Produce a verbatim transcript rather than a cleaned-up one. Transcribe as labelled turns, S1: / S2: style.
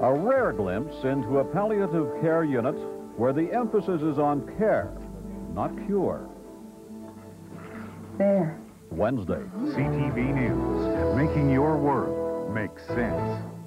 S1: A rare glimpse into a palliative care unit where the emphasis is on care, not cure.
S2: There.
S1: Wednesday.
S3: C T V News, making your world make sense.